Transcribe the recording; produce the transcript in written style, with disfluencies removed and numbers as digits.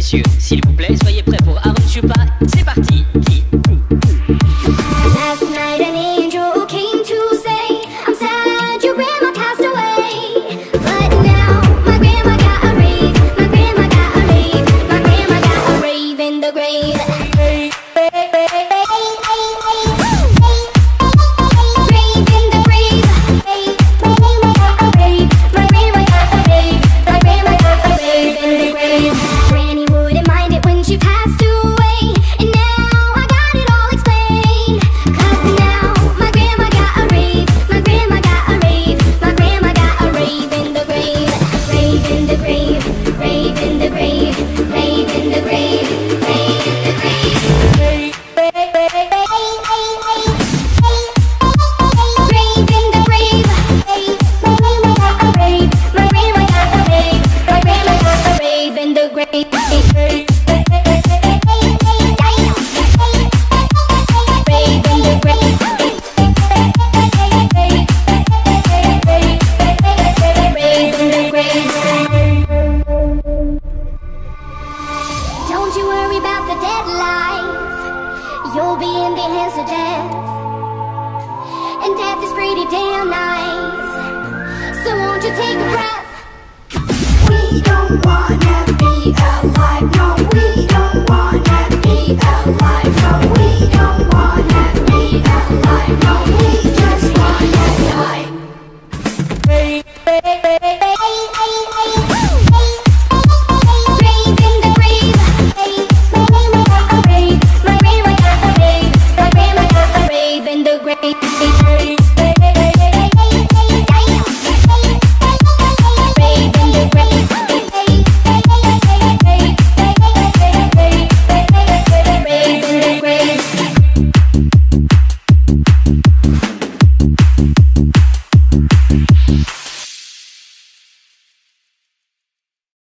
messieurs, s'il vous plaît, soyez prêts pour Aaron Chupa, c'est parti. Last night an angel came to say, I'm sad your grandma passed away. But now my grandma got a rave, my grandma got a rave, my grandma got a rave in the grave. Rave in the grave. My grandma got a rave, my grandma got a rave, my grandma got a rave in the grave. Granny wouldn't mind it when she passed away, and now I got it all explained. 'Cause now my grandma got a rave, my grandma got a rave, my grandma got a rave in the grave, rave in the grave.